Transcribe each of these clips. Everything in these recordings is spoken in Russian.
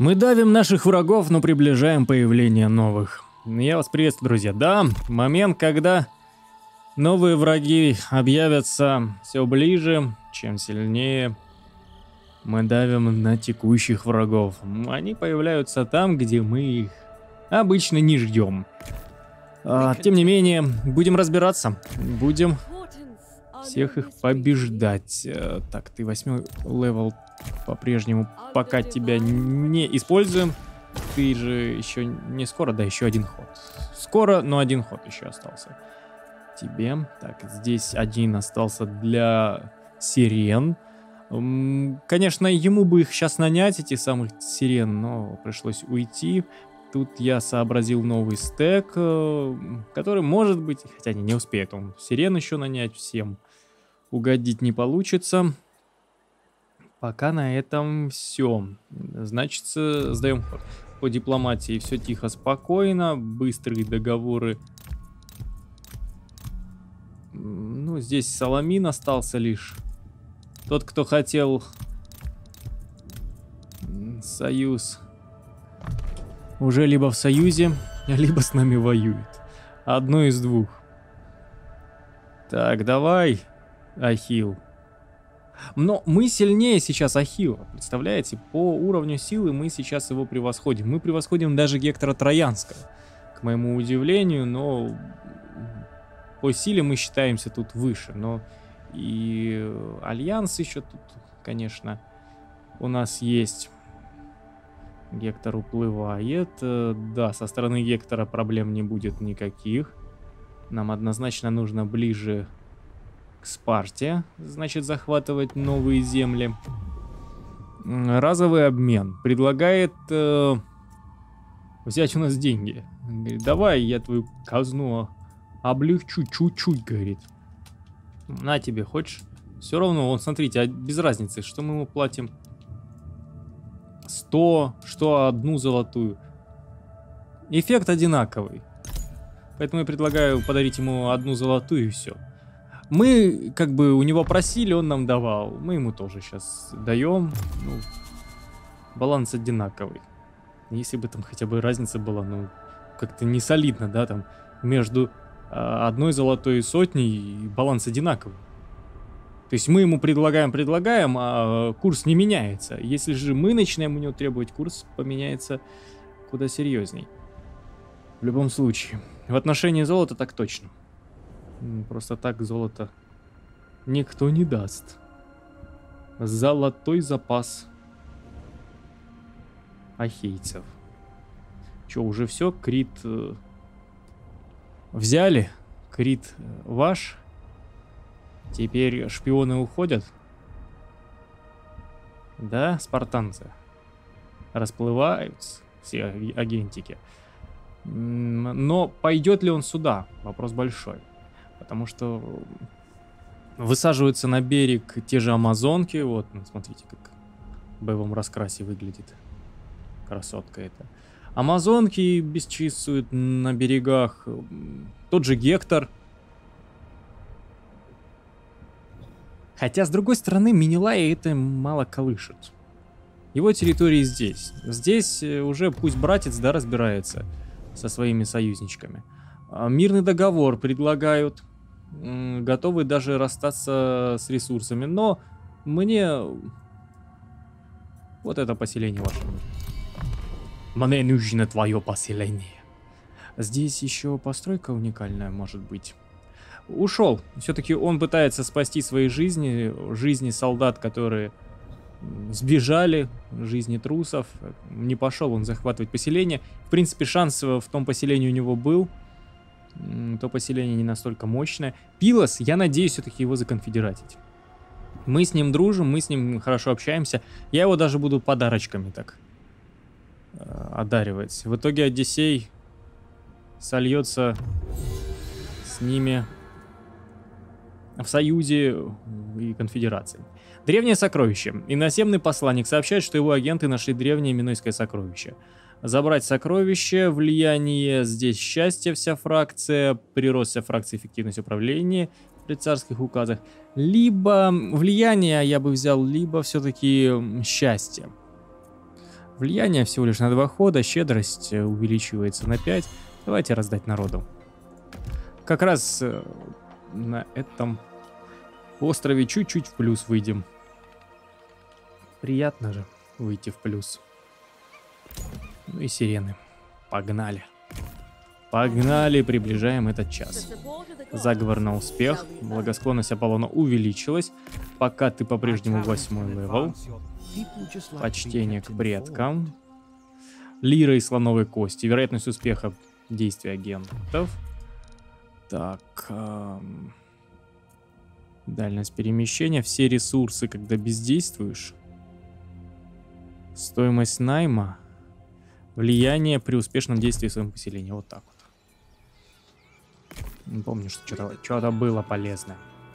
Мы давим наших врагов, но приближаем появление новых. Я вас приветствую, друзья. Да, момент, когда новые враги объявятся все ближе, чем сильнее мы давим на текущих врагов. Они появляются там, где мы их обычно не ждем. Тем не менее, будем разбираться. Будем всех их побеждать. Так, ты 8 левел по-прежнему, пока тебя не используем. Ты же еще не скоро, да, еще один ход. Скоро, но один ход еще остался тебе. Так, здесь один остался для сирен. Конечно, ему бы их сейчас нанять, этих самых сирен, но пришлось уйти. Тут я сообразил новый стек, который может быть, хотя не успеет он сирен еще нанять всем. Угодить не получится. Пока на этом все. Значит, сдаем ход. По дипломатии все тихо, спокойно. Быстрые договоры. Ну, здесь Саламин остался лишь. Тот, кто хотел союз, уже либо в союзе, либо с нами воюет. Одно из двух. Так, давай, Ахилл. Но мы сильнее сейчас Ахилла. Представляете, по уровню силы мы сейчас его превосходим. Мы превосходим даже Гектора Троянского. К моему удивлению, но по силе мы считаемся тут выше. Но и Альянс еще тут, конечно, у нас есть. Гектор уплывает. Да, со стороны Гектора проблем не будет никаких. Нам однозначно нужно ближе к Спарте, значит, захватывать новые земли. Разовый обмен. Предлагает взять у нас деньги. Говорит, давай я твою казну облегчу чуть-чуть, говорит. На тебе, хочешь? Все равно, вон, смотрите, без разницы, что мы ему платим. 100, что 1 золотую. Эффект одинаковый. Поэтому я предлагаю подарить ему 1 золотую и все. Мы как бы у него просили, он нам давал. Мы ему тоже сейчас даем. Ну, баланс одинаковый. Если бы там хотя бы разница была, ну, как-то не солидно, да, там, между 1 золотой и сотней баланс одинаковый. То есть мы ему предлагаем, а курс не меняется. Если же мы начинаем у него требовать, курс поменяется куда серьезней. В любом случае. В отношении золота так точно. Просто так золото никто не даст. Золотой запас ахейцев. Че, уже все? Крит взяли? Крит ваш? Теперь шпионы уходят? Да, спартанцы? Расплываются все агентики. Но пойдет ли он сюда? Вопрос большой. Потому что высаживаются на берег те же амазонки. Вот, смотрите, как в боевом раскрасе выглядит. Красотка это. Амазонки бесчинствуют на берегах. Тот же Гектор. Хотя, с другой стороны, Менелая это мало колышет. Его территории здесь. Здесь уже пусть братец, да, разбирается со своими союзничками. Мирный договор предлагают. Готовы даже расстаться с ресурсами. Но мне вот это поселение ваше. Мне нужно твое поселение. Здесь еще постройка уникальная может быть. Ушел. Все-таки он пытается спасти свои жизни. Жизни солдат, которые сбежали. Жизни трусов. Не пошел он захватывать поселение. В принципе, шанс в том поселении у него был. То поселение не настолько мощное. Пилос, я надеюсь все-таки его законфедератить. Мы с ним дружим, мы с ним хорошо общаемся. Я его даже буду подарочками так одаривать. В итоге Одиссей сольется с ними в союзе и конфедерации. Древнее сокровище. Иноземный посланник сообщает, что его агенты нашли древнее минойское сокровище. Забрать сокровище, влияние, здесь счастье, вся фракция, прирост вся фракция, эффективность управления при царских указах. Либо влияние я бы взял, либо все-таки счастье. Влияние всего лишь на 2 хода, щедрость увеличивается на 5. Давайте раздать народу. Как раз на этом острове чуть-чуть в плюс выйдем. Приятно же выйти в плюс. Ну и сирены. Погнали. Погнали, приближаем этот час. Заговор на успех. Благосклонность Аполлона увеличилась. Пока ты по-прежнему 8-й левел. Почтение к предкам. Лира и слоновой кости. Вероятность успеха действия агентов. Так. Дальность перемещения. Все ресурсы, когда бездействуешь. Стоимость найма. Влияние при успешном действии в своем поселении. Вот так вот. Не помню, что что-то было полезное.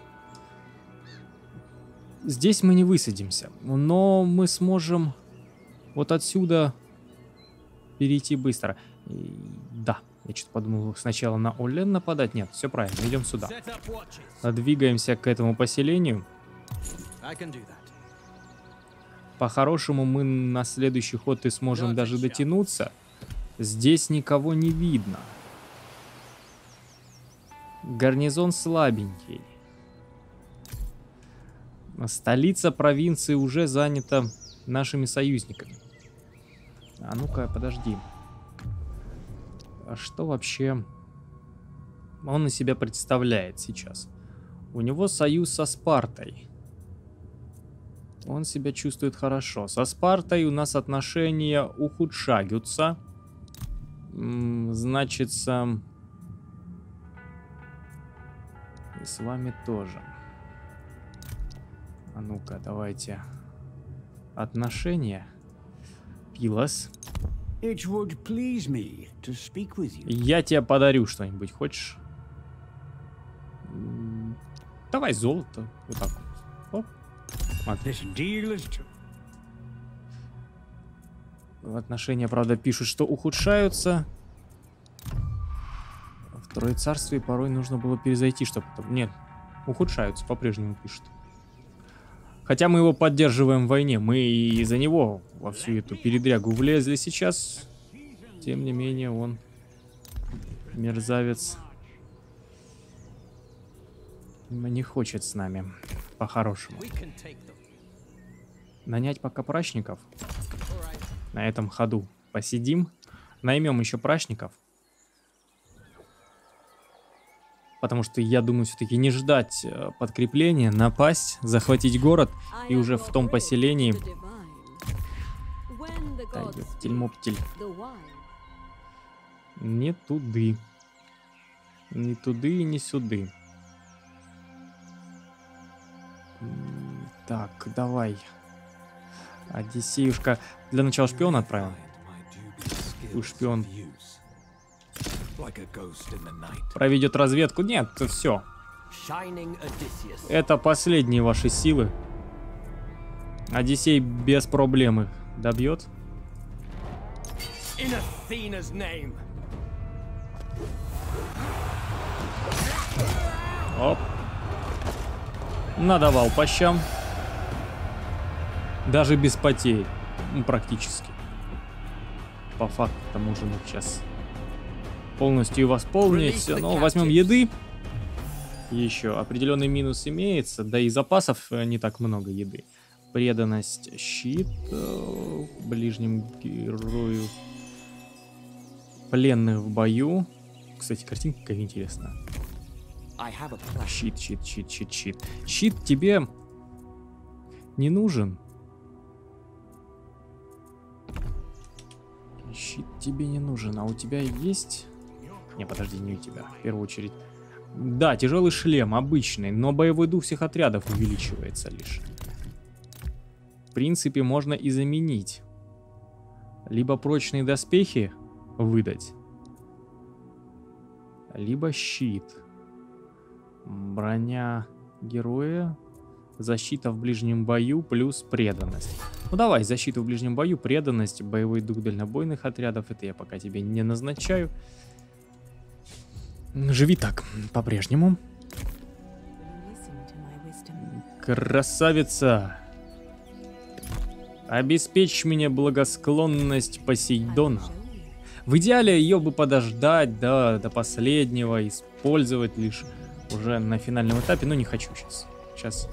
Здесь мы не высадимся, но мы сможем вот отсюда перейти быстро. Да, я что-то подумал сначала на Олен нападать. Нет, все правильно, идем сюда. Двигаемся к этому поселению. По-хорошему мы на следующий ход и сможем даже дотянуться. Здесь никого не видно. Гарнизон слабенький. Столица провинции уже занята нашими союзниками. А ну-ка, подожди. А что вообще он из себя представляет сейчас? У него союз со Спартой. Он себя чувствует хорошо. Со Спартой у нас отношения ухудшаются. Значится... И с вами тоже. А ну-ка, давайте. Отношения. Пилос. Я тебе подарю что-нибудь, хочешь? Давай золото. Вот так вот. Оп. Смотри. Отношения, правда, пишут, что ухудшаются. В Троецарстве порой нужно было перезайти, чтобы... Нет, ухудшаются, по-прежнему пишут. Хотя мы его поддерживаем в войне. Мы из-за него во всю эту передрягу влезли сейчас. Тем не менее, он мерзавец. Не хочет с нами. По-хорошему. Нанять пока прачников. На этом ходу посидим. Наймем еще прачников. Потому что, я думаю, все-таки не ждать подкрепления, напасть, захватить город и уже в том поселении... Да, ептель-моптель. Не туды. Не туды и не сюды. Так, давай. Одиссеюшка. Для начала шпиона отправим. Шпион проведет разведку. Нет, все. Это последние ваши силы. Одиссей без проблем их добьет. Оп. Надавал по щам. Даже без потерь. Ну, практически. По факту, к тому же мы сейчас полностью восполнить. Но возьмем еды. Еще определенный минус имеется. Да и запасов не так много еды. Преданность, щит. Ближним герою. Пленных в бою. Кстати, картинка какая интересная. Щит. Щит тебе не нужен. Щит тебе не нужен, а у тебя есть... Не, подожди, не у тебя, в первую очередь. Да, тяжелый шлем, обычный, но боевой дух всех отрядов увеличивается лишь. В принципе, можно и заменить. Либо прочные доспехи выдать, либо щит. Броня героя, защита в ближнем бою плюс преданность. Ну давай, защита в ближнем бою, преданность, боевой дух дальнобойных отрядов. Это я пока тебе не назначаю. Живи так, по-прежнему. Красавица. Обеспечь мне благосклонность Посейдона. В идеале ее бы подождать до последнего, использовать лишь уже на финальном этапе, но не хочу сейчас.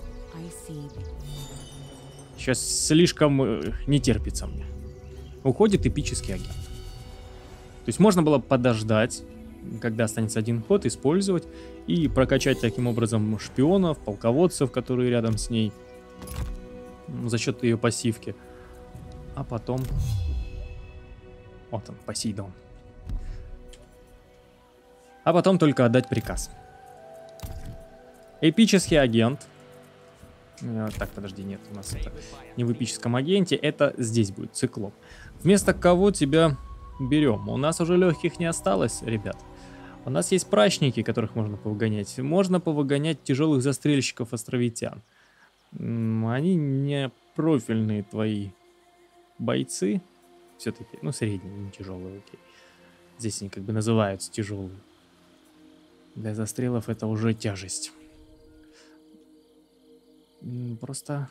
Сейчас слишком не терпится мне. Уходит эпический агент. То есть можно было подождать, когда останется один ход, использовать и прокачать таким образом шпионов, полководцев, которые рядом с ней, за счет ее пассивки. А потом... Вот он, Посейдон. А потом только отдать приказ. Эпический агент. Так, подожди, нет, у нас это не в эпическом агенте, это здесь будет циклоп. Вместо кого тебя берем? У нас уже легких не осталось, ребят. У нас есть прачники, которых можно повыгонять. Можно повыгонять тяжелых застрельщиков островитян. Они не профильные твои бойцы. Все-таки, ну, средние, не тяжелые, окей. Здесь они как бы называются тяжелые. Для застрелов это уже тяжесть. Просто...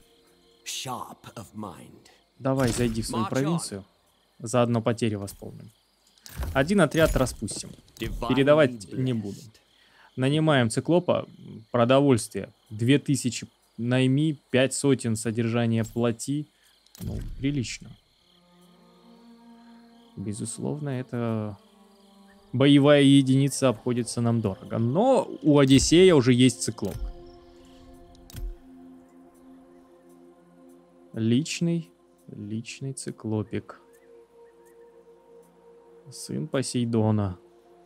Давай, зайди в свою провинцию. Заодно потери восполним. Один отряд распустим. Передавать не буду. Нанимаем циклопа. Продовольствие. 2000 найми, 5 сотен содержания плати. Ну, прилично. Безусловно, это... Боевая единица обходится нам дорого. Но у Одиссея уже есть циклоп. Личный циклопик. Сын Посейдона.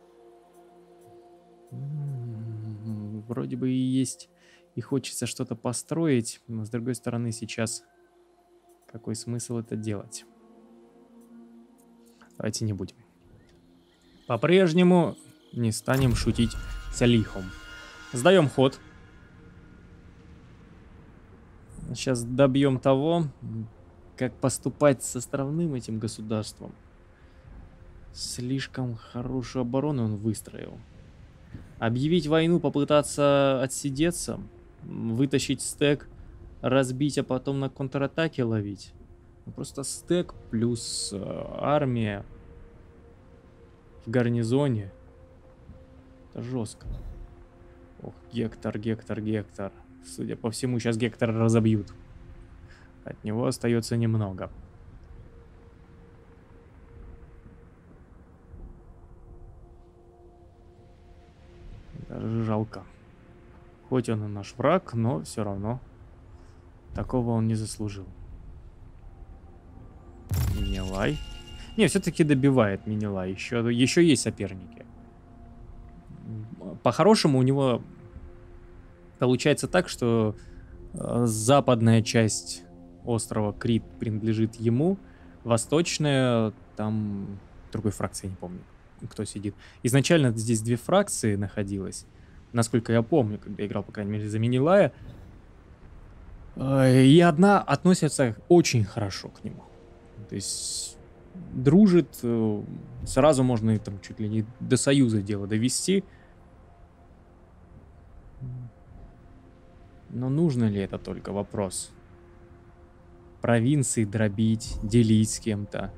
Вроде бы и есть, и хочется что-то построить, но с другой стороны сейчас какой смысл это делать? Давайте не будем. По-прежнему не станем шутить с лихом. Сдаем ход. Сейчас добьем того, как поступать с островным этим государством. Слишком хорошую оборону он выстроил. Объявить войну, попытаться отсидеться, вытащить стек, разбить, а потом на контратаке ловить. Просто стек плюс армия в гарнизоне. Это жестко. Ох, Гектор. Судя по всему, сейчас Гектора разобьют. От него остается немного. Даже жалко. Хоть он и наш враг, но все равно такого он не заслужил. Минилай. Не, все-таки добивает Минилай. Еще есть соперники. По-хорошему у него получается так, что западная часть острова Крит принадлежит ему, восточная, там другой фракции, не помню, кто сидит. Изначально здесь две фракции находилось, насколько я помню, когда играл, по крайней мере, за Минилая. И одна относится очень хорошо к нему. То есть дружит, сразу можно и там чуть ли не до союза дело довести. Но нужно ли это только вопрос? Провинции дробить, делить с кем-то.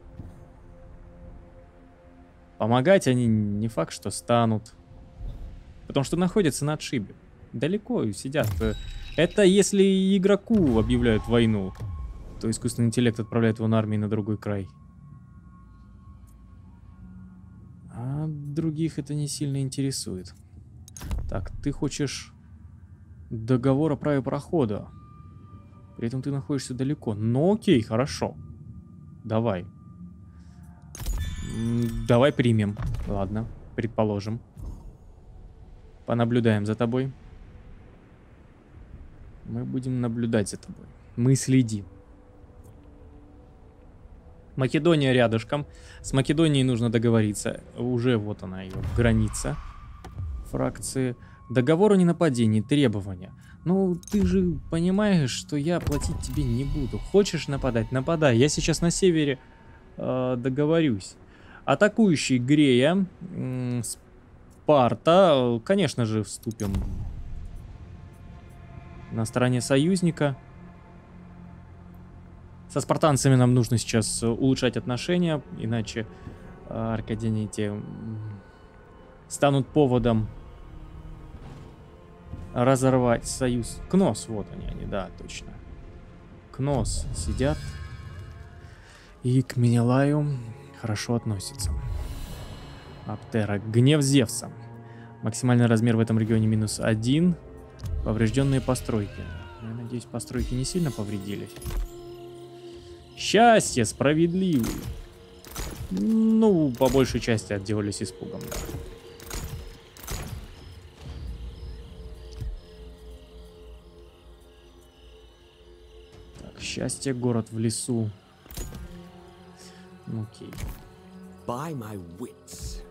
Помогать они не факт, что станут. Потому что находятся на отшибе. Далеко сидят. Это если игроку объявляют войну, то искусственный интеллект отправляет его на армию на другой край. А других это не сильно интересует. Так, ты хочешь договор о праве прохода. При этом ты находишься далеко. Ну окей, хорошо. Давай. Давай примем. Ладно, предположим. Понаблюдаем за тобой. Мы будем наблюдать за тобой. Мы следим. Македония рядышком. С Македонией нужно договориться. Уже вот она, ее граница фракции. Договор о ненападении, требования. Ну, ты же понимаешь, что я платить тебе не буду. Хочешь нападать? Нападай. Я сейчас на севере договорюсь. Атакующий Грея. Спарта. Конечно же, вступим на стороне союзника. Со спартанцами нам нужно сейчас улучшать отношения, иначе аркадяне эти станут поводом разорвать союз. Кнос, вот они, да, точно. Кнос сидят и к Менелаю хорошо относятся. Аптера. Гнев Зевса. Максимальный размер в этом регионе -1. Поврежденные постройки. Я надеюсь, постройки не сильно повредились. Счастье справедливое. Ну, по большей части отделались испугом, да. Так, счастье, город в лесу. Окей. By my wits.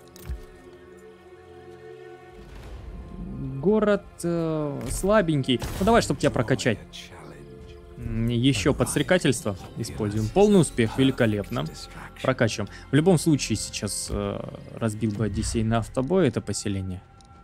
Город слабенький. Ну давай, чтобы тебя прокачать. Еще подстрекательство используем. Полный успех, великолепно. Прокачиваем. В любом случае сейчас разбил бы Одиссей на автобой это поселение.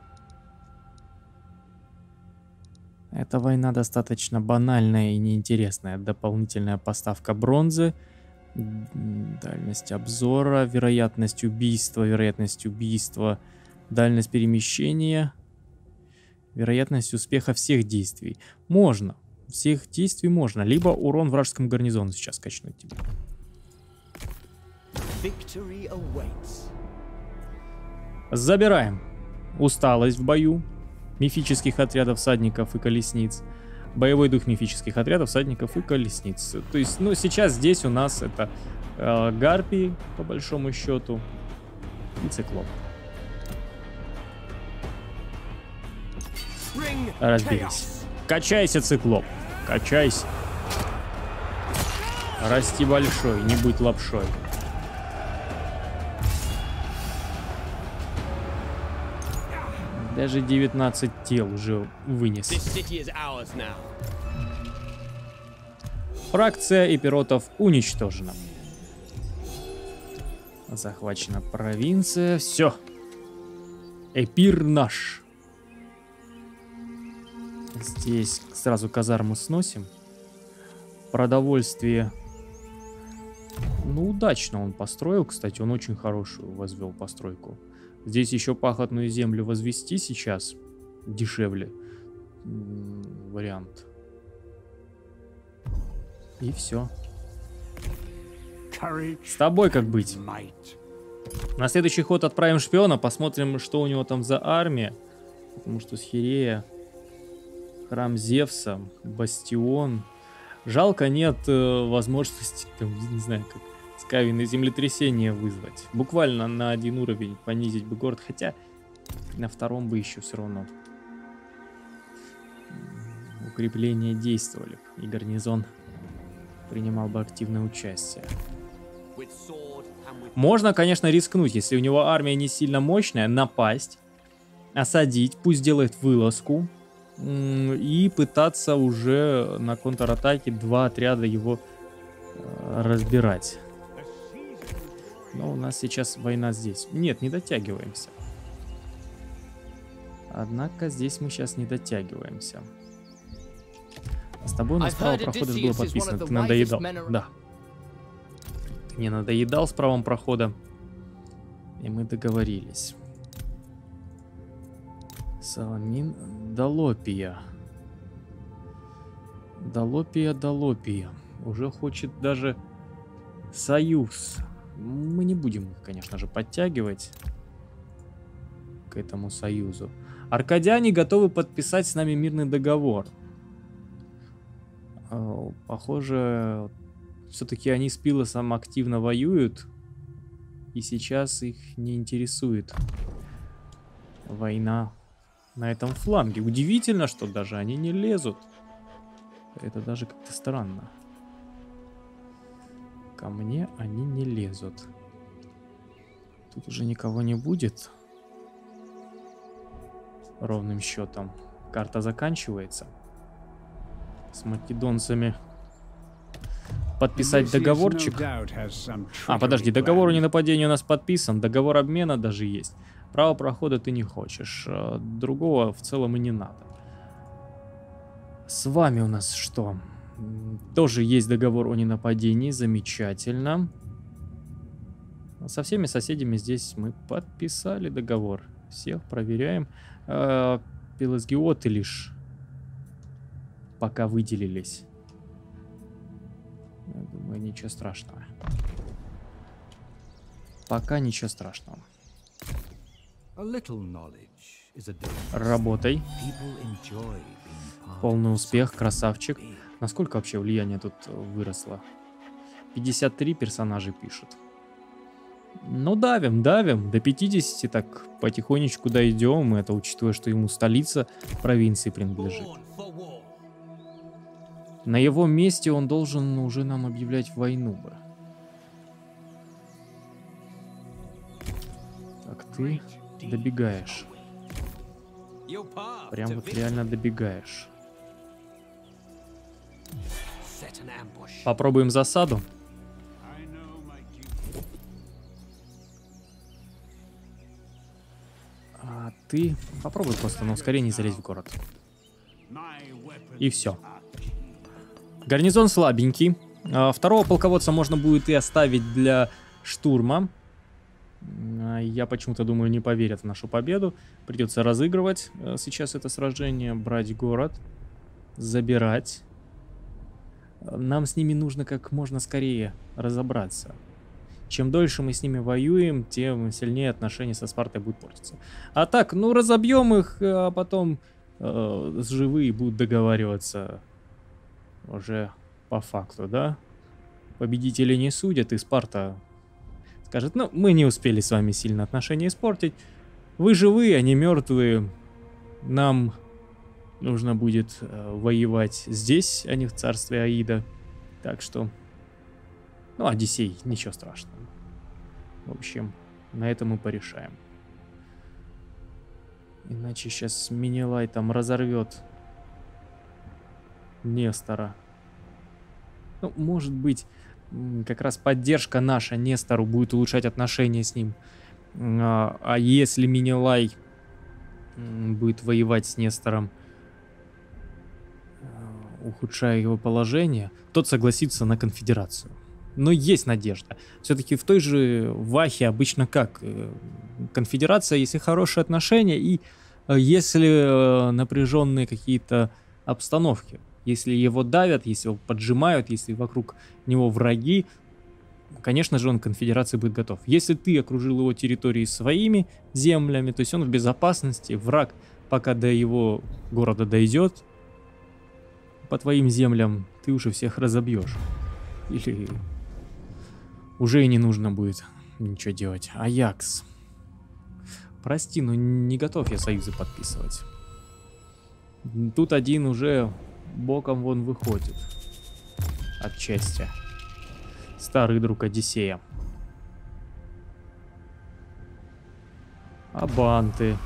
Эта война достаточно банальная и неинтересная. Дополнительная поставка бронзы. Дальность обзора, вероятность убийства, дальность перемещения, вероятность успеха всех действий. Можно. Всех действий можно. Либо урон вражескому гарнизону сейчас качнуть тебе. Забираем. Усталость в бою. Мифических отрядов всадников и колесниц. Боевой дух мифических отрядов всадников и колесниц. То есть, ну, сейчас здесь у нас это гарпии, по большому счету, и циклоп. Разберись. Качайся, циклоп. Качайся. Расти большой, не будь лапшой. Даже 19 тел уже вынес. Фракция эпиротов уничтожена. Захвачена провинция. Все. Эпир наш. Здесь сразу казарму сносим. Продовольствие. Ну, удачно он построил, кстати. Он очень хорошую возвел постройку. Здесь еще пахотную землю возвести сейчас дешевле. Вариант. И все. С тобой как быть? На следующий ход отправим шпиона, посмотрим, что у него там за армия. Потому что Схирея, храм Зевса, бастион. Жалко, нет возможности, там, не знаю, как Скавин и землетрясение вызвать. Буквально на 1 уровень понизить бы город, хотя на 2 бы еще все равно укрепления действовали, и гарнизон принимал бы активное участие. Можно, конечно, рискнуть, если у него армия не сильно мощная, напасть, осадить, пусть делает вылазку и пытаться уже на контратаке 2 отряда его разбирать. Но у нас сейчас война здесь. Нет, не дотягиваемся. Однако здесь мы сейчас не дотягиваемся. А с тобой у нас право прохода было подписано. Ты надоедал. Да. Ты не надоедал с правом прохода. И мы договорились. Саламин Долопия. Долопия. Уже хочет даже союз. Мы не будем их, конечно же, подтягивать к этому союзу. Аркадяне готовы подписать с нами мирный договор. Похоже, все-таки они с Пилосом активно воюют. И сейчас их не интересует война на этом фланге. Удивительно, что даже они не лезут. Это даже как-то странно. Ко мне они не лезут. Тут уже никого не будет. Ровным счетом. Карта заканчивается. С македонцами подписать договорчик. Подожди, договор о ненападении у нас подписан. Договор обмена даже есть. Право прохода ты не хочешь. Другого в целом и не надо. С вами у нас что? Тоже есть договор о ненападении. Замечательно. Со всеми соседями здесь мы подписали договор. Всех проверяем. Пелосгиоты лишь пока выделились. Я думаю, ничего страшного. Пока ничего страшного. Работай. Полный успех, красавчик. Насколько вообще влияние тут выросло? 53 персонажей пишут. Ну, давим. До 50 так потихонечку дойдем. Это учитывая, что ему столица провинции принадлежит. На его месте он должен уже нам объявлять войну бы. Так, ты добегаешь. Прям вот реально добегаешь. Попробуем засаду. А ты попробуй просто на ускорении залезть в город. И все. Гарнизон слабенький. Второго полководца можно будет и оставить для штурма. Я почему-то думаю, не поверят в нашу победу. Придется разыгрывать сейчас это сражение. Брать город. Забирать. Нам с ними нужно как можно скорее разобраться. Чем дольше мы с ними воюем, тем сильнее отношения со Спартой будут портиться. А так, ну разобьем их, а потом живые будут договариваться уже по факту, да? Победители не судят, и Спарта скажет, ну, мы не успели с вами сильно отношения испортить. Вы живые, они мертвые. Нам нужно будет воевать здесь, а не в царстве Аида. Так что, ну, Одиссей, ничего страшного. В общем, на этом мы порешаем. Иначе сейчас Менелай там разорвет Нестора. Ну, может быть, как раз поддержка наша Нестору будет улучшать отношения с ним. А если Менелай будет воевать с Нестором, ухудшая его положение, тот согласится на конфедерацию. Но есть надежда. Все-таки в той же Вахе обычно как? Конфедерация, если хорошие отношения и если напряженные какие-то обстановки. Если его давят, если его поджимают, если вокруг него враги, конечно же он к конфедерации будет готов. Если ты окружил его территории своими землями, то есть он в безопасности, враг пока до его города дойдет, по твоим землям ты уже всех разобьешь. Или уже и не нужно будет ничего делать. Аякс. Прости, но не готов я союзы подписывать. Тут один уже боком вон выходит. Отчасти. Старый друг Одиссея. Абанты.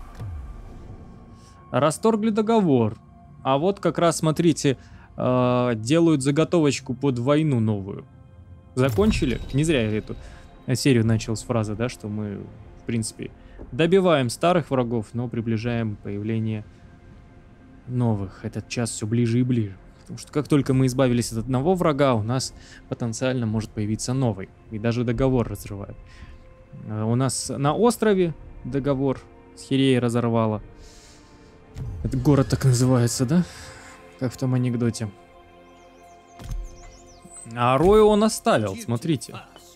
Расторгли договор. А вот как раз, смотрите, делают заготовочку под войну новую. Закончили? Не зря я эту серию начал с фразы, да, что мы, в принципе, добиваем старых врагов, но приближаем появление новых. Этот час все ближе и ближе. Потому что как только мы избавились от одного врага, у нас потенциально может появиться новый. И даже договор разрывают. У нас на острове договор с Хиреей разорвало. Это город так называется, да? Как в том анекдоте. А Рою он оставил, смотрите.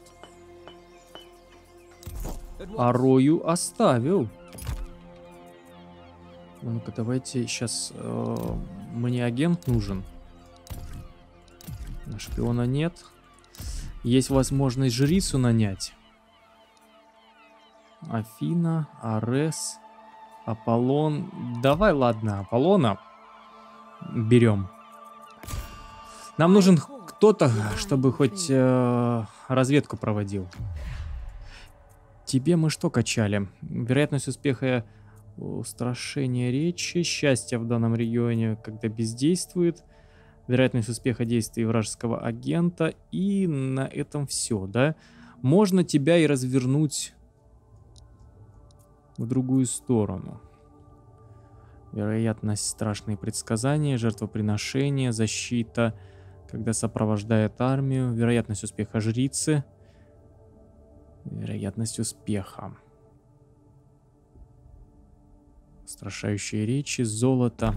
А Рою оставил. Ну-ка, давайте сейчас... мне агент нужен. Шпиона нет. Есть возможность жрицу нанять. Афина, Арес, Аполлон. Давай, ладно, Аполлона берем. Нам нужен кто-то, чтобы хоть разведку проводил. Тебе мы что качали? Вероятность успеха устрашения речи, счастье в данном регионе, когда бездействует, вероятность успеха действий вражеского агента, и на этом все, да? Можно тебя и развернуть в другую сторону. Вероятность страшные предсказания, жертвоприношение, защита, когда сопровождает армию, вероятность успеха жрицы, вероятность успеха. Устрашающие речи, золото.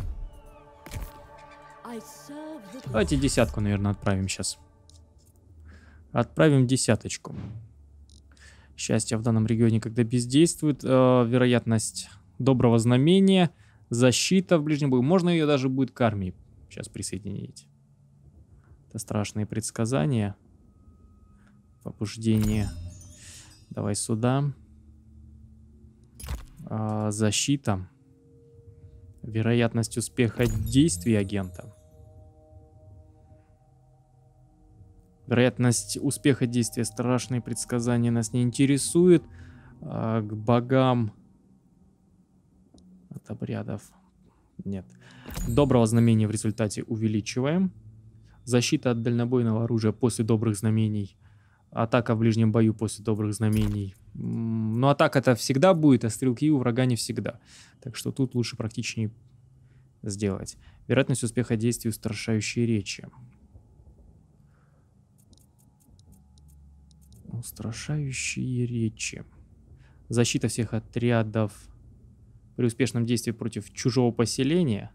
Давайте десятку, наверное, отправим сейчас. Отправим десяточку. Счастье в данном регионе, когда бездействует. Вероятность доброго знамения. Защита в ближнем бою. Можно ее даже будет к армии сейчас присоединить. Это страшные предсказания. Побуждение. Давай сюда. Защита. Вероятность успеха действий агента. Вероятность успеха действия, страшные предсказания нас не интересует. К богам от обрядов нет. Доброго знамения в результате увеличиваем. Защита от дальнобойного оружия после добрых знамений. Атака в ближнем бою после добрых знамений. Но атака-то всегда будет, а стрелки у врага не всегда. Так что тут лучше практичнее сделать. Вероятность успеха действий, устрашающие речи. Устрашающие речи. Защита всех отрядов при успешном действии против чужого поселения.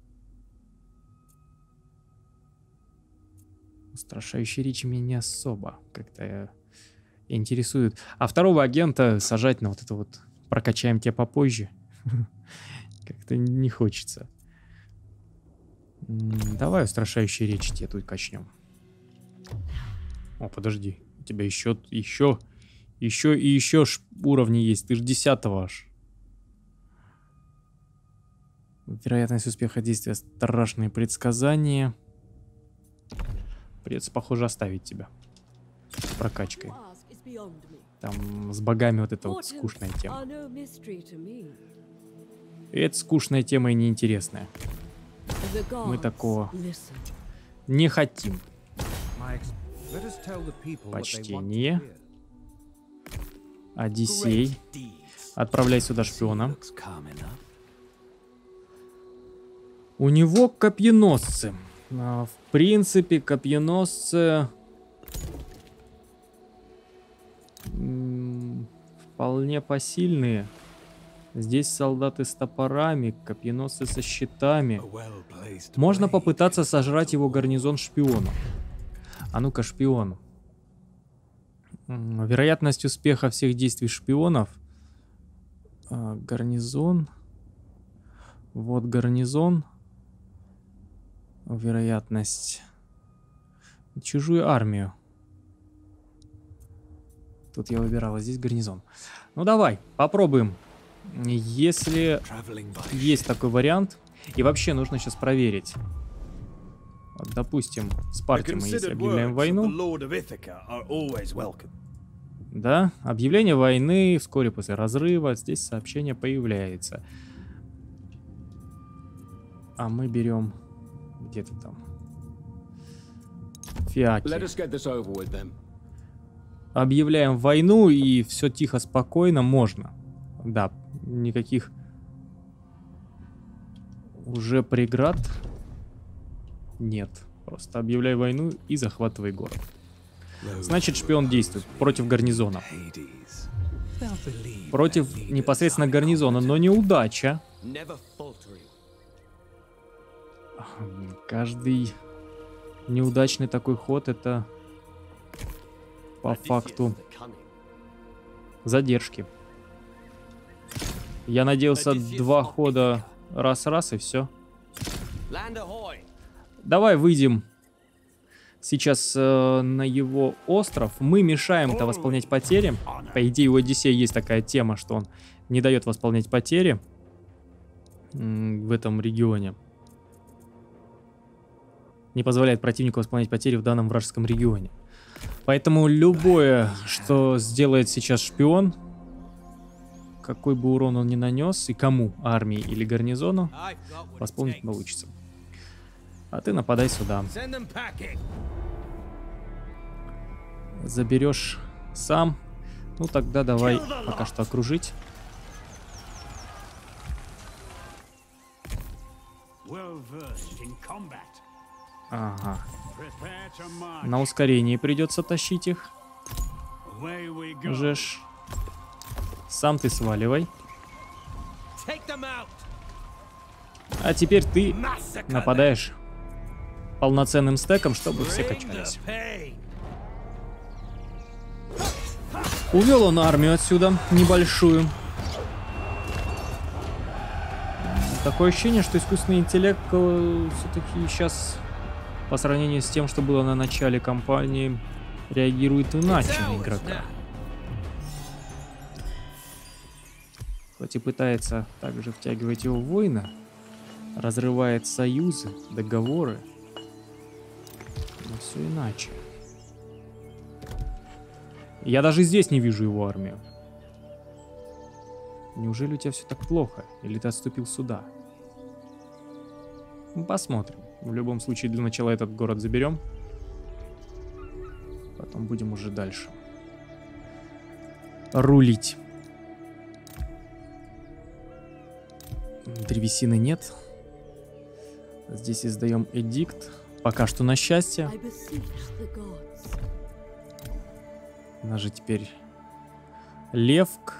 Устрашающие речи меня не особо как-то интересуют. А второго агента сажать на вот это вот прокачаем тебя попозже. Как-то не хочется. Давай устрашающие речи тебе тут качнем. О, подожди. У тебя еще уровни есть. Ты же 10-го аж. Вероятность успеха действия, страшные предсказания. Придется, похоже, оставить тебя с прокачкой. Там с богами вот эта вот скучная тема. Это скучная тема и неинтересная. Мы такого не хотим. Почтение. Одиссей. Отправляй сюда шпиона. У него копьеносцы. В принципе, копьеносцы вполне посильные. Здесь солдаты с топорами, копьеносцы со щитами. Можно попытаться сожрать его гарнизон шпионом. А ну-ка, шпион. Вероятность успеха всех действий шпионов. Гарнизон. Вот гарнизон. Вероятность. Чужую армию. Тут я выбирал, а здесь гарнизон. Ну давай, попробуем. Если есть такой вариант. И вообще нужно сейчас проверить. Вот, допустим, Спарте мы если объявляем войну. Да, объявление войны вскоре после разрыва. Здесь сообщение появляется. А мы берем где-то там Фиаки. Объявляем войну, и все тихо, спокойно, можно. Да, никаких уже преград нет. Просто объявляй войну и захватывай город. Значит, шпион действует против гарнизона. Против непосредственно гарнизона, но неудача. Каждый неудачный такой ход — это по факту задержки. Я надеялся 2 хода раз-раз и все. Давай выйдем сейчас на его остров. Мы мешаем-то восполнять потери. По идее, у Одиссея есть такая тема, что он не дает восполнять потери в этом регионе. Не позволяет противнику восполнять потери в данном вражеском регионе. Поэтому любое, что сделает сейчас шпион, какой бы урон он ни нанес, и кому, армии или гарнизону, восполнить получится. А ты нападай сюда. Заберешь сам. Ну тогда давай пока что окружить. Ага. На ускорении придется тащить их. Жеш. Сам ты сваливай. А теперь ты нападаешь полноценным стеком, чтобы все качались. Увел он армию отсюда, небольшую. Такое ощущение, что искусственный интеллект все-таки сейчас, по сравнению с тем, что было на начале кампании, реагирует иначе на игрока. Хоть и пытается также втягивать его в войны, разрывает союзы, договоры, но все иначе. Я даже здесь не вижу его армию. Неужели у тебя все так плохо? Или ты отступил сюда? Ну, посмотрим. В любом случае, для начала этот город заберем. Потом будем уже дальше рулить. Древесины нет. Здесь издаем эдикт. Пока что на счастье. У нас же теперь Левк.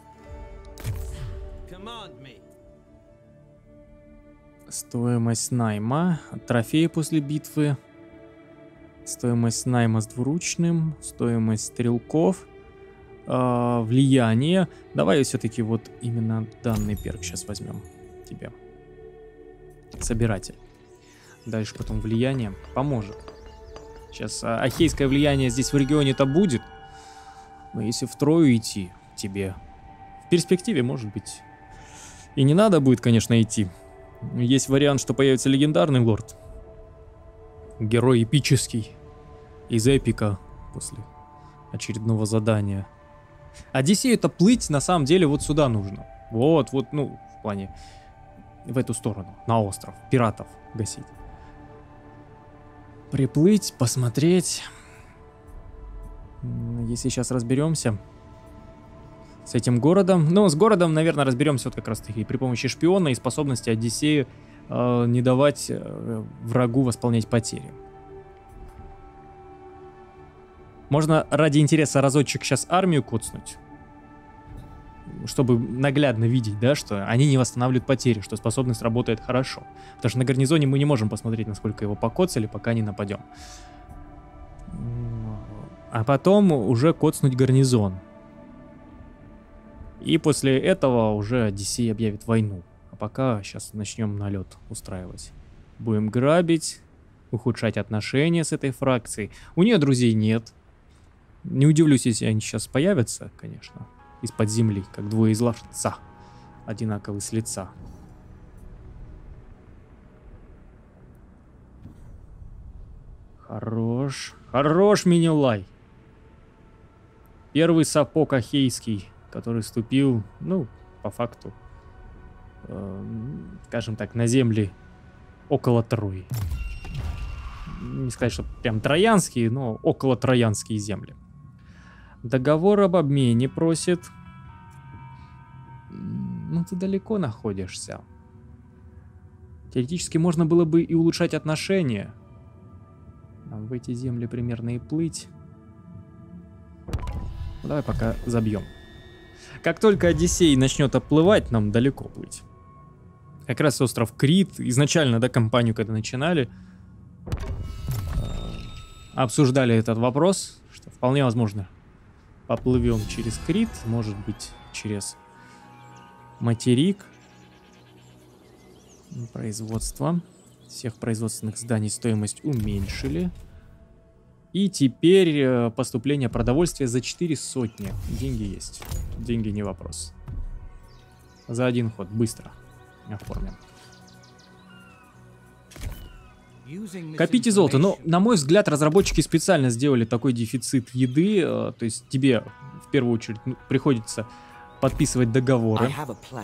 Стоимость найма. Трофеи после битвы. Стоимость найма с двуручным. Стоимость стрелков. Влияние. Давай все-таки вот именно данный перк сейчас возьмем тебе. Собиратель. Дальше потом влияние. Поможет. Сейчас ахейское влияние здесь в регионе-то будет. Но если втрою идти тебе, в перспективе, может быть, и не надо будет, конечно, идти. Есть вариант, что появится легендарный лорд. Герой эпический. Из эпика после очередного задания. Одиссею это плыть на самом деле вот сюда нужно. Вот, ну, в плане, в эту сторону, на остров. Пиратов гасить. Приплыть, посмотреть. Если сейчас разберемся с этим городом. Ну, с городом, наверное, разберемся вот как раз таки при помощи шпиона и способности Одиссею не давать врагу восполнять потери. Можно ради интереса разочек сейчас армию коцнуть, чтобы наглядно видеть, да, что они не восстанавливают потери, что способность работает хорошо. Потому что на гарнизоне мы не можем посмотреть, насколько его покоцали, пока не нападем. А потом уже коцнуть гарнизон. И после этого уже Одиссей объявит войну. А пока сейчас начнем налет устраивать. Будем грабить, ухудшать отношения с этой фракцией. У нее друзей нет. Не удивлюсь, если они сейчас появятся, конечно, из-под земли, как двое из ловца, одинаковые с лица. Хорош, хорош, Менелай. Первый сапог ахейский, который ступил, ну, по факту, скажем так, на земли около Трои. Не сказать, что прям троянские, но около троянские земли. Договор об обмене просит. Ну, ты далеко находишься. Теоретически можно было бы и улучшать отношения. Нам в эти земли примерно и плыть. Ну, давай пока забьем. Как только Одиссей начнет оплывать, нам далеко плыть. Как раз остров Крит. Изначально, да, компанию, когда начинали, обсуждали этот вопрос, что вполне возможно поплывем через Крит, может быть, через материк. Производство. Всех производственных зданий стоимость уменьшили. И теперь поступление продовольствия за 4 сотни. Деньги есть. Деньги не вопрос. За один ход. Быстро оформим. Копите золото. Но, на мой взгляд, разработчики специально сделали такой дефицит еды. То есть тебе, в первую очередь, приходится подписывать договоры.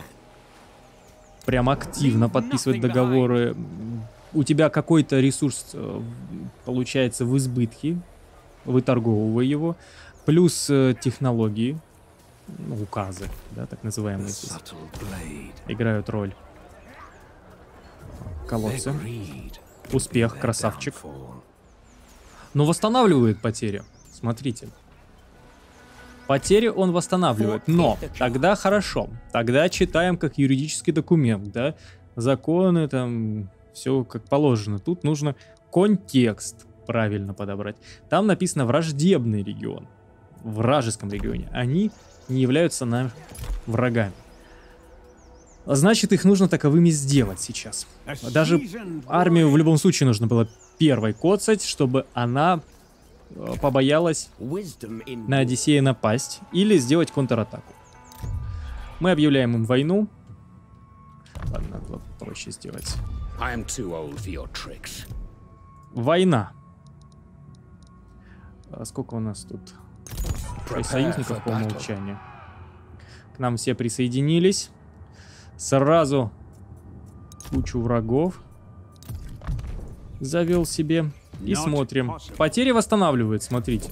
Прям активно подписывать договоры. У тебя какой-то ресурс получается в избытке. Выторговывай его. Плюс технологии. Ну, указы, да, так называемые здесь, играют роль. колодцы. Успех, красавчик. Но восстанавливает потери. Смотрите. Потери он восстанавливает. Но тогда хорошо. Тогда читаем как юридический документ, да? Законы там, все как положено. Тут нужно контекст правильно подобрать. Там написано враждебный регион. В вражеском регионе. Они не являются нам врагами. Значит, их нужно таковыми сделать сейчас. Даже армию в любом случае нужно было первой коцать, чтобы она побоялась на Одиссея напасть или сделать контратаку. Мы объявляем им войну. Ладно, надо было проще сделать. Война. А сколько у нас тут? 6 союзников по умолчанию. К нам все присоединились. Сразу кучу врагов завел себе. И смотрим. Потери восстанавливают, смотрите.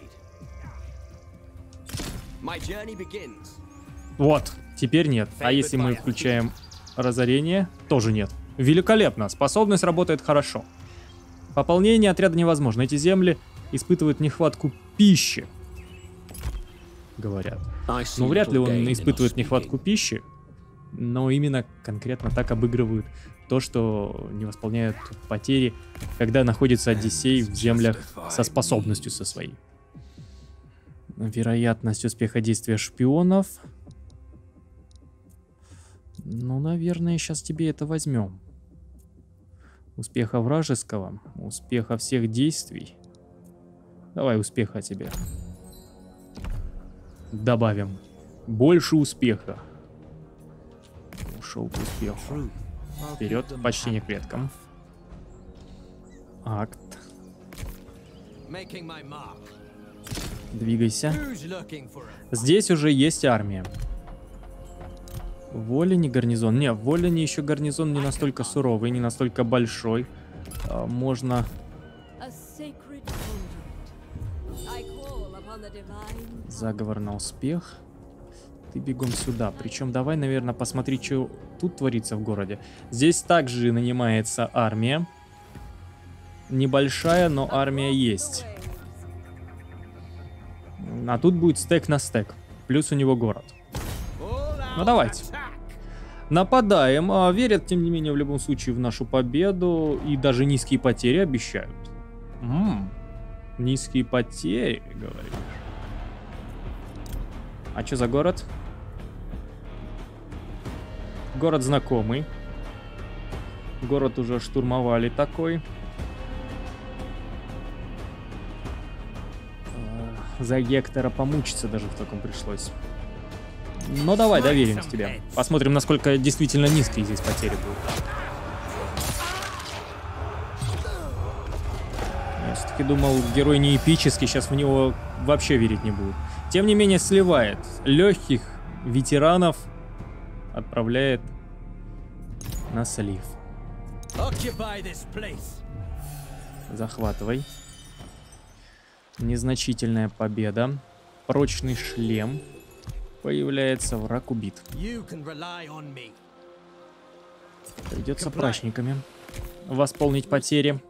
Вот, теперь нет. А если мы включаем разорение, тоже нет. Великолепно, способность работает хорошо. Пополнение отряда невозможно. Эти земли испытывают нехватку пищи, говорят. Ну, вряд ли он испытывает нехватку пищи, но именно конкретно так обыгрывают то, что не восполняют потери, когда находится Одиссей в землях со способностью со своей. Вероятность успеха действия шпионов. Ну, наверное, сейчас тебе это возьмем. Успеха вражеского, успеха всех действий. Давай успеха тебе добавим. Больше успеха. Ушел к успеху. Вперед, почтение к предкам. Акт. Двигайся. Здесь уже есть армия. Волине гарнизон. Не, в Волине еще гарнизон не настолько суровый, не настолько большой. Можно... Заговор на успех. Ты бегом сюда. Причем давай, наверное, посмотри, что тут творится в городе. Здесь также нанимается армия. Небольшая, но армия есть. А тут будет стек на стек. Плюс у него город. Ну давайте. Нападаем. Верят, тем не менее, в любом случае в нашу победу. И даже низкие потери обещают. Низкие потери, говоришь. А что за город? Город знакомый. Город уже штурмовали такой. За Гектора помучиться даже в таком пришлось. Но давай, доверим тебе. Посмотрим, насколько действительно низкие здесь потери будут. Я все-таки думал, герой не эпический, сейчас в него вообще верить не будут. Тем не менее, сливает. Легких ветеранов отправляет на слив. Захватывай. Незначительная победа. Прочный шлем. Появляется, враг убит. Придется прачниками восполнить потери.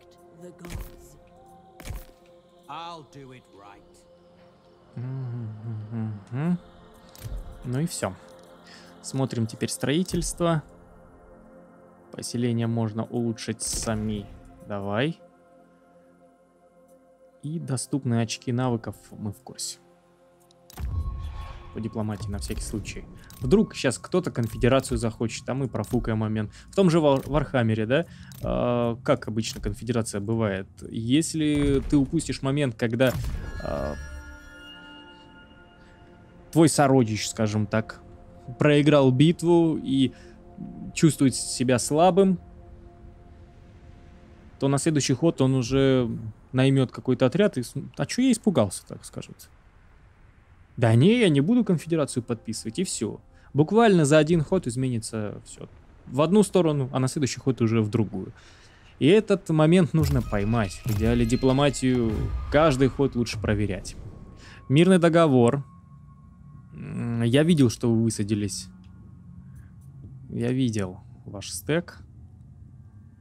Ну и все. Смотрим теперь строительство. Поселение можно улучшить сами. Давай. И доступные очки навыков мы в курсе. По дипломатии на всякий случай. Вдруг сейчас кто-то конфедерацию захочет, а мы профукаем момент. В том же Вархаммере, да? Как обычно конфедерация бывает. Если ты упустишь момент, когда твой сородич, скажем так, проиграл битву и чувствует себя слабым, то на следующий ход он уже наймет какой-то отряд и... А чё я испугался, так скажется? Да не, я не буду конфедерацию подписывать, и все. Буквально за один ход изменится все. В одну сторону, а на следующий ход уже в другую. И этот момент нужно поймать. В идеале дипломатию каждый ход лучше проверять. Мирный договор. Я видел, что вы высадились. Я видел ваш стек.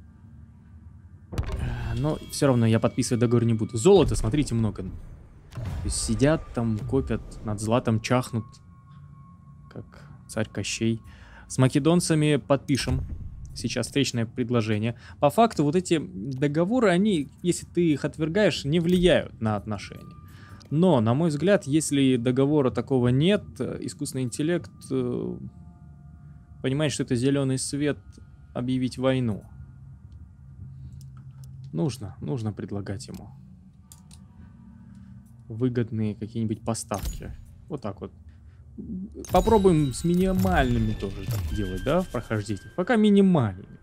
Но все равно я подписывать договор не буду. Золота, смотрите, много. То есть сидят там, копят, над златом чахнут, как царь Кощей. С македонцами подпишем сейчас встречное предложение. По факту вот эти договоры, они, если ты их отвергаешь, не влияют на отношения. Но, на мой взгляд, если договора такого нет, искусственный интеллект понимает, что это зеленый свет объявить войну. Нужно предлагать ему выгодные какие-нибудь поставки. Вот так вот. Попробуем с минимальными тоже так делать, да, в прохождении. Пока минимальными.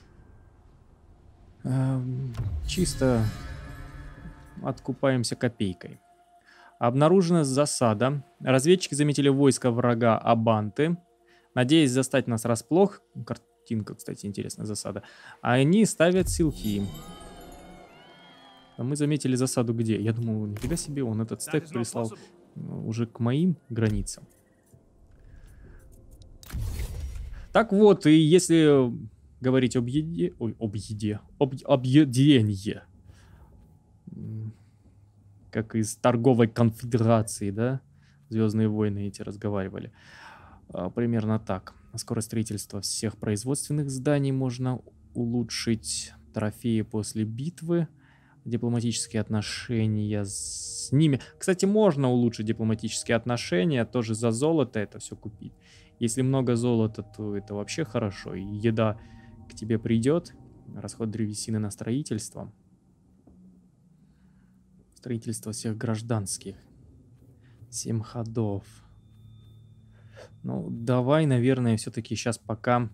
Чисто откупаемся копейкой. Обнаружена засада. Разведчики заметили войско врага Абанты. Надеясь застать нас врасплох. Картинка, кстати, интересная засада. А они ставят силки. А мы заметили засаду где? Я думал, нифига себе, он этот стек прислал уже к моим границам. Так вот, и если говорить об еде... Ой, объеденье. Как из торговой конфедерации, да? Звездные войны эти разговаривали. Примерно так. Скорость строительства всех производственных зданий можно улучшить. Трофеи после битвы. Дипломатические отношения с ними. Кстати, можно улучшить дипломатические отношения. Тоже за золото это все купить. Если много золота, то это вообще хорошо. И еда к тебе придет. Расход древесины на строительство. Строительство всех гражданских. 7 ходов. Ну, давай, наверное, все-таки сейчас пока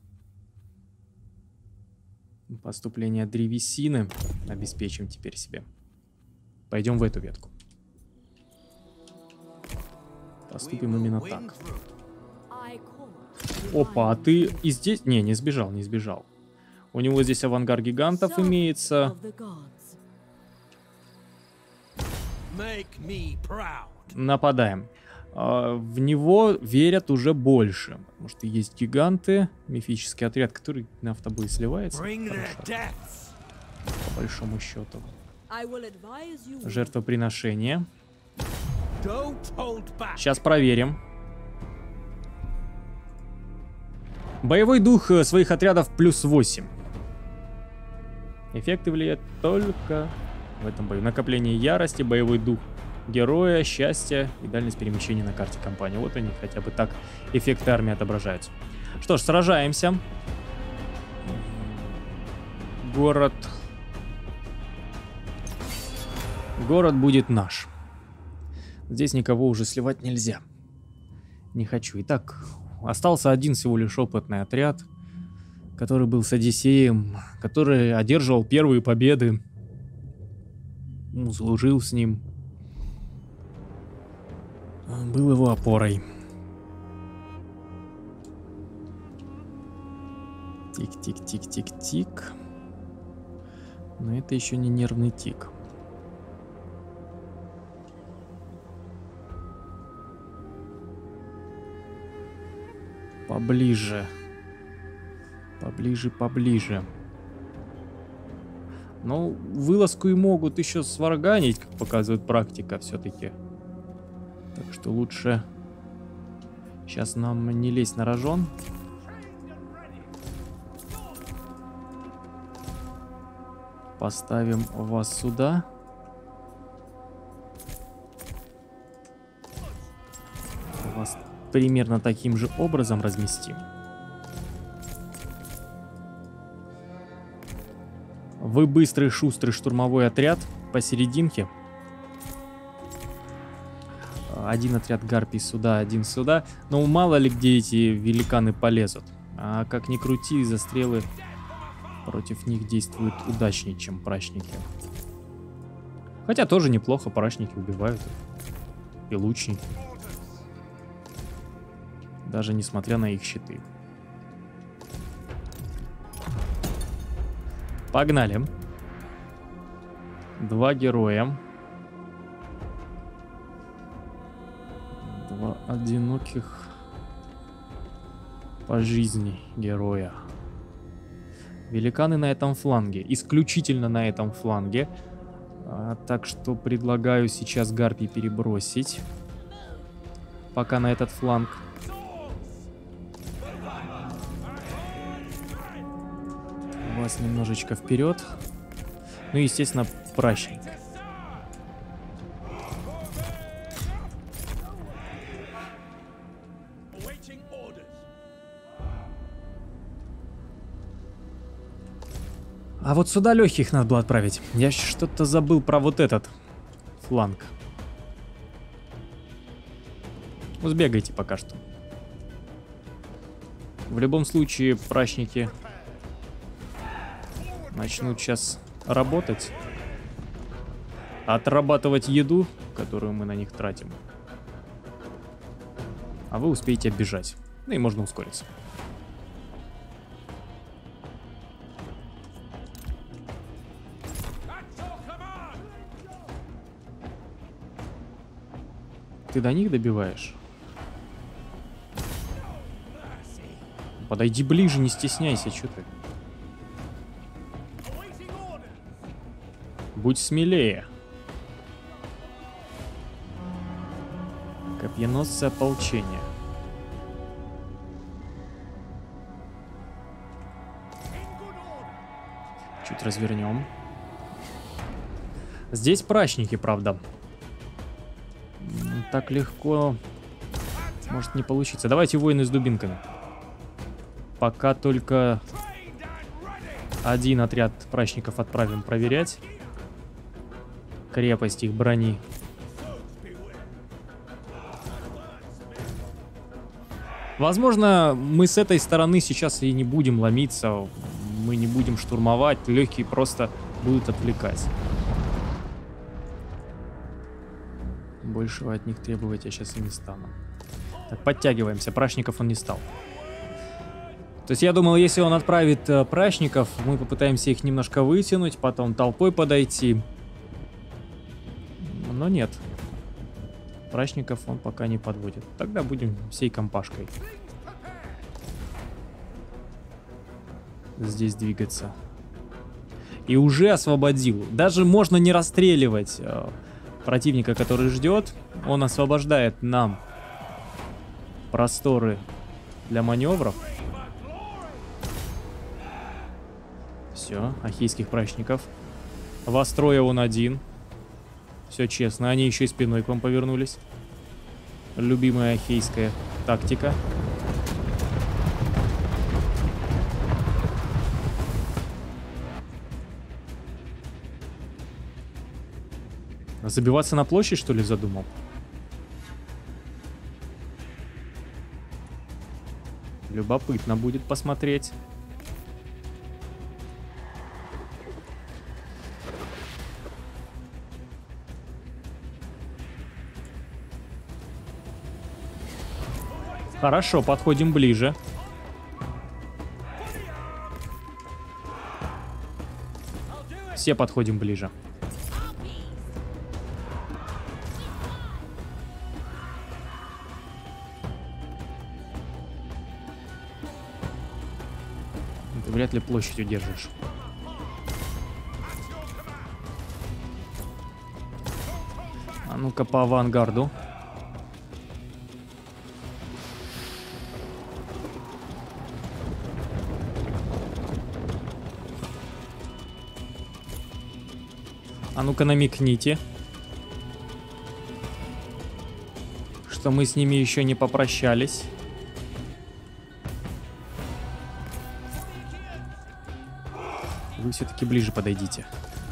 поступление древесины обеспечим теперь себе. Пойдем в эту ветку. Поступим именно так. Опа, а ты и здесь... Не сбежал, не сбежал. У него здесь авангард гигантов имеется. Нападаем. В него верят уже больше. Потому что есть гиганты. Мифический отряд, который на автобой сливается. Хорошо. По большому счету. Жертвоприношение. Сейчас проверим. Боевой дух своих отрядов плюс 8. Эффекты влияют только в этом бою. Накопление ярости, боевой дух героя, счастья и дальность перемещения на карте компании. Вот они, хотя бы так эффекты армии отображаются. Что ж, сражаемся. Город будет наш. Здесь никого уже сливать нельзя. Не хочу. Итак, остался один всего лишь опытный отряд, который был с Одиссеем, который одерживал первые победы. Служил с ним. Был его опорой. Тик-тик-тик-тик-тик. Но это еще не нервный тик. Поближе. Поближе. Ну, вылазку и могут еще сварганить, как показывает практика все-таки. Так что лучше сейчас нам не лезть на рожон. Поставим вас сюда. Вас примерно таким же образом разместим. Вы быстрый, шустрый штурмовой отряд посерединке. Один отряд гарпий сюда, один сюда. Но мало ли где эти великаны полезут. А как ни крути, застрелы против них действуют удачнее, чем прачники. Хотя тоже неплохо, прачники убивают их. И лучники. Даже несмотря на их щиты. Погнали. 2 героя. 2 одиноких по жизни героя. Великаны на этом фланге. Исключительно на этом фланге. Так что предлагаю сейчас гарпий перебросить. Пока на этот фланг. Вас немножечко вперед. Ну и, естественно, пращник. А вот сюда легких надо было отправить. Я что-то забыл про вот этот фланг. Ну, сбегайте пока что. В любом случае, пращники начнут сейчас работать. Отрабатывать еду, которую мы на них тратим. А вы успеете оббежать. Ну и можно ускориться. Ты до них добиваешь? Подойди ближе, не стесняйся, что ты. Будь смелее. Копьеносцы ополчения. Чуть развернем. Здесь прачники, правда. Так легко может не получиться. Давайте воины с дубинками. Пока только один отряд прачников отправим проверять крепость их брони. Возможно, мы с этой стороны сейчас и не будем ломиться. Мы не будем штурмовать. Легкие просто будут отвлекать. Большего от них требовать я сейчас и не стану. Так, подтягиваемся. Прачников он не стал. То есть я думал, если он отправит прачников, мы попытаемся их немножко вытянуть, потом толпой подойти. Но нет. Прачников он пока не подводит. Тогда будем всей компашкой здесь двигаться. И уже освободил. Даже можно не расстреливать противника, который ждет. Он освобождает нам просторы для маневров. Все, ахейских прачников. Вас трое, он один. Все честно, они еще и спиной к вам повернулись. Любимая ахейская тактика. Забиваться на площадь, что ли, задумал? Любопытно будет посмотреть. Хорошо, подходим ближе. Все подходим ближе. Ты вряд ли площадь удержишь. А ну-ка по авангарду. А ну-ка намекните, что мы с ними еще не попрощались. Вы все-таки ближе подойдите.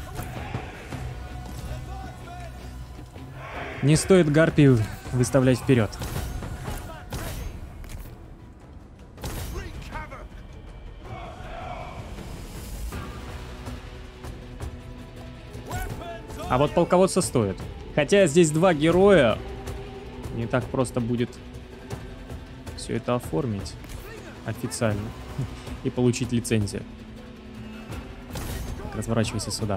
Не стоит гарпию выставлять вперед. А вот полководца стоит. Хотя здесь два героя. Не так просто будет все это оформить официально и получить лицензию. Так, разворачивайся сюда.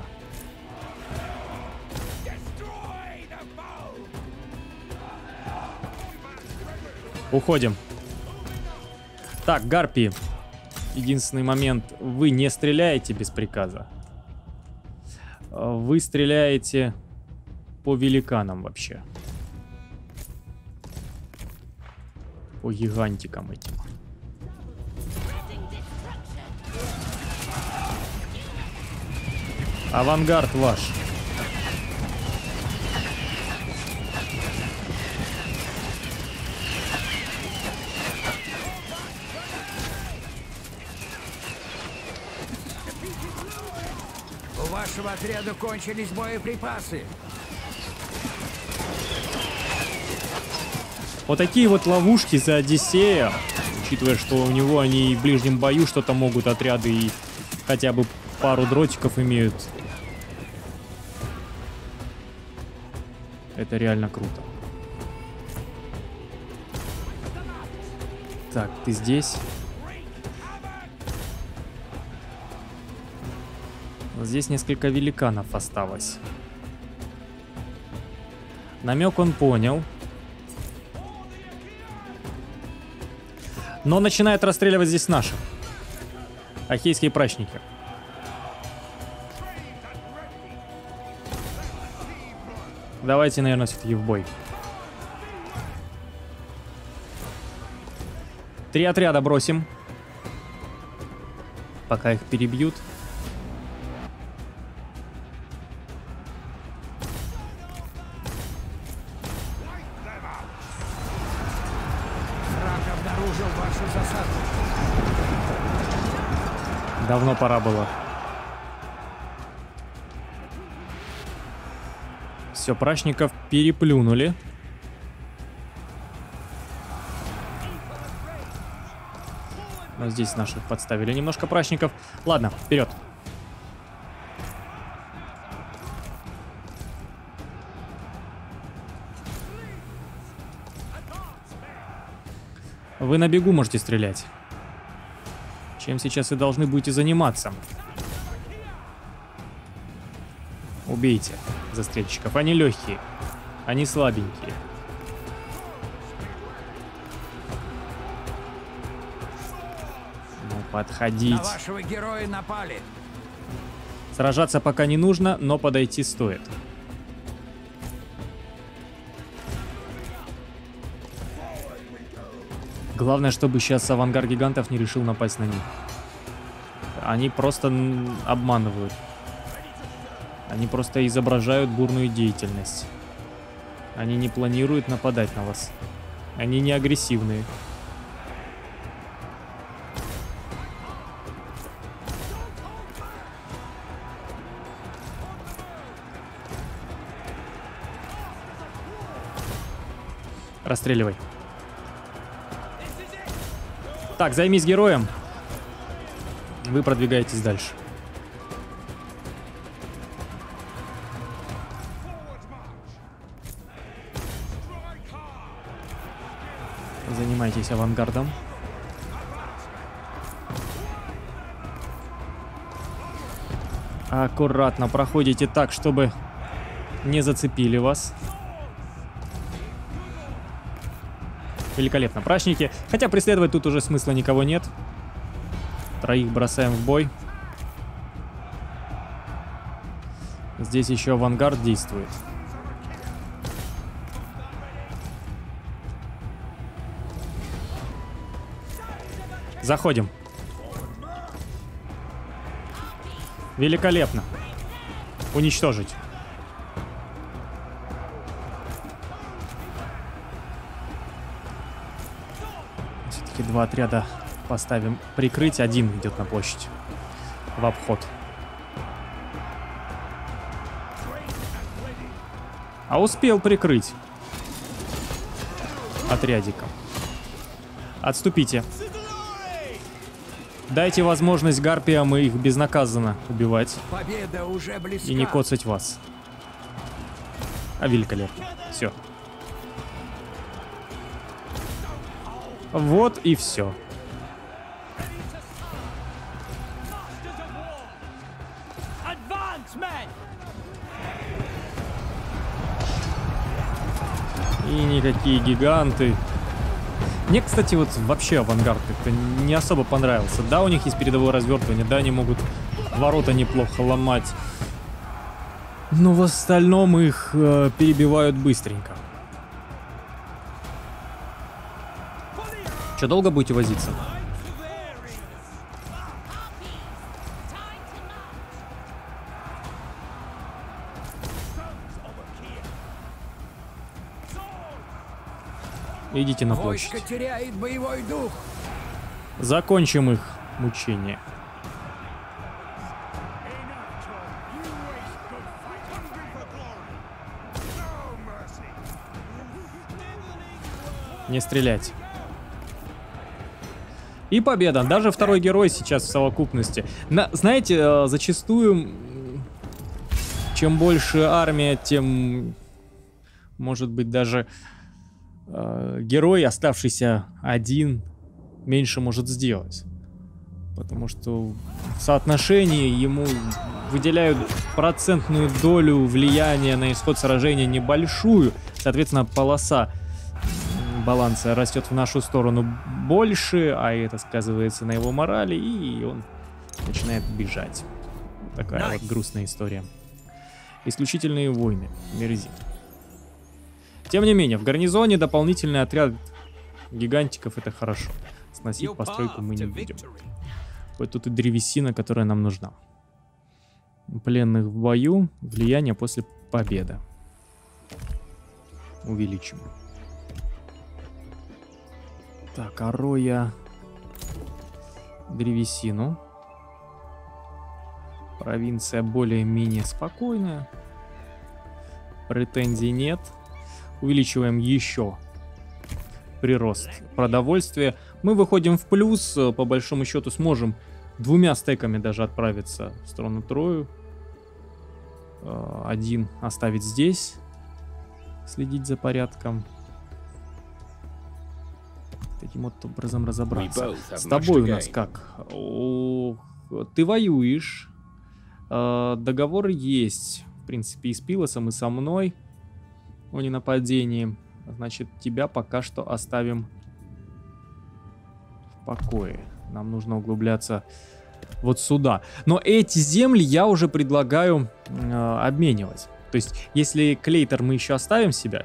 Уходим. Так, гарпии. единственный момент. Вы не стреляете без приказа. Вы стреляете по великанам вообще. По гигантикам этим. Авангард ваш. У вашего отряда кончились боеприпасы. Вот такие вот ловушки за Одиссея, учитывая, что у него они и в ближнем бою что-то могут, отряды и хотя бы пару дротиков имеют. Это реально круто. Так, ты здесь. Вот здесь несколько великанов осталось. Намек он понял. Но начинает расстреливать здесь наших. Ахейские прачники. Давайте, наверное, все-таки в бой. 3 отряда бросим. Пока их перебьют. Враг обнаружил вашу засаду. Давно пора было. Все, прачников переплюнули. Но здесь наших подставили немножко прачников. Ладно, вперед. Вы на бегу можете стрелять. Чем сейчас и должны будете заниматься. Убейте застрельщиков. Они легкие. Они слабенькие. Ну, подходить. На вашего героя напали. Сражаться пока не нужно, но подойти стоит. Главное, чтобы сейчас авангард гигантов не решил напасть на них. Они просто обманывают. Они просто изображают бурную деятельность. Они не планируют нападать на вас. Они не агрессивные. Расстреливай. Так, займись героем. Вы продвигаетесь дальше. Занимайтесь авангардом. Аккуратно проходите так, чтобы не зацепили вас. Великолепно, прачники. Хотя преследовать тут уже смысла никого нет. 3 бросаем в бой. Здесь еще авангард действует. Заходим. Великолепно. Уничтожить. Все-таки 2 отряда поставим прикрыть. 1 идет на площадь. В обход. А успел прикрыть. Отрядиком. Отступите. Дайте возможность гарпиям их безнаказанно убивать. Победа уже близка. И не коцать вас. А великолепно. Все. Вот и все. И никакие гиганты Мне, кстати, вот вообще авангард как-то не особо понравился. Да, у них есть передовое развертывание, да, они могут ворота неплохо ломать. Но в остальном их перебивают быстренько. Че, долго будете возиться? Идите на площадь. Войско теряет боевой дух. Закончим их мучение. Не стрелять. И победа. Даже второй герой сейчас в совокупности. Знаете, зачастую, чем больше армия, тем, может быть, даже герой, оставшийся один, меньше может сделать. Потому что в соотношении ему выделяют процентную долю влияния на исход сражения небольшую. Соответственно, полоса баланса растет в нашу сторону больше, а это сказывается на его морали, и он начинает бежать. Вот такая вот грустная история. Исключительные войны. Мерзи. Тем не менее, в гарнизоне дополнительный отряд гигантиков — это хорошо. Сносить постройку мы не будем. Вот тут и древесина, которая нам нужна. Пленных в бою, влияние после победы. Увеличим. Так, ороя древесину. Провинция более-менее спокойная. Претензий нет. Увеличиваем еще прирост продовольствия. Мы выходим в плюс. По большому счету сможем 2 стеками даже отправиться в сторону Трою. 1 оставить здесь. Следить за порядком. Таким вот образом разобраться. С тобой у нас как? Ты воюешь. Договор есть. В принципе, и с Пилосом, и со мной. О ненападении. Значит, тебя пока что оставим в покое. Нам нужно углубляться вот сюда. Но эти земли я уже предлагаю обменивать. То есть, если Клейтор мы еще оставим себе,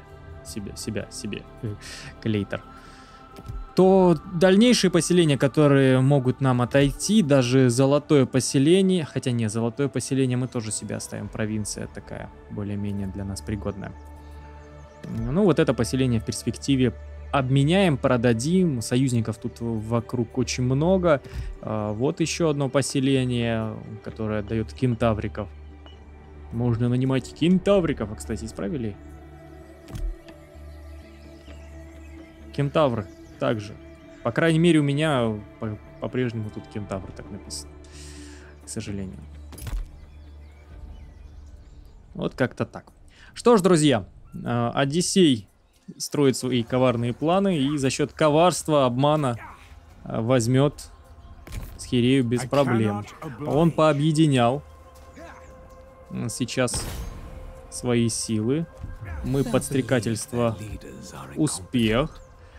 Клейтор, то дальнейшие поселения, которые могут нам отойти, даже золотое поселение, хотя не, золотое поселение мы тоже себе оставим, провинция такая, более-менее для нас пригодная. Ну, вот это поселение в перспективе обменяем, продадим. Союзников тут вокруг очень много. Вот еще одно поселение, которое дает кентавриков. Можно нанимать кентавриков. А, кстати, исправили? Кентавры также. По крайней мере, у меня по-прежнему тут кентавр так написано. К сожалению. Вот как-то так. Что ж, друзья, Одиссей строит свои коварные планы и за счет коварства, обмана возьмет Схирею без проблем. Он пообъединял сейчас свои силы. Мы подстрекательство, успех.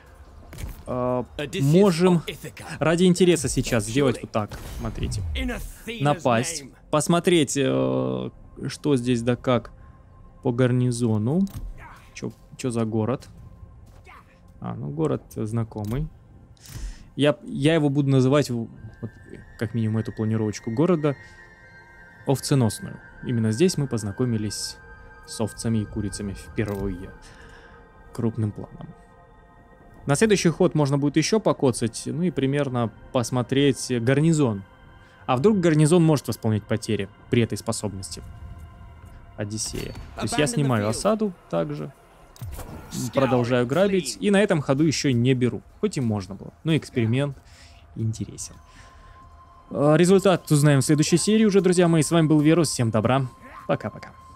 Можем ради интереса сейчас сделать вот так. Смотрите. Напасть. Посмотреть, что здесь да как по гарнизону. Что за город? Ну город знакомый. Я его буду называть, вот, как минимум, эту планировочку города овценосную. Именно здесь мы познакомились с овцами и курицами впервые. Крупным планом. На следующий ход можно будет еще покоцать, ну и примерно посмотреть гарнизон. А вдруг гарнизон может восполнять потери при этой способности Одиссея. То есть я снимаю осаду также. Продолжаю грабить. И на этом ходу еще не беру. Хоть и можно было. Но эксперимент интересен. Результат узнаем в следующей серии уже, друзья мои. С вами был Верус. Всем добра. Пока-пока.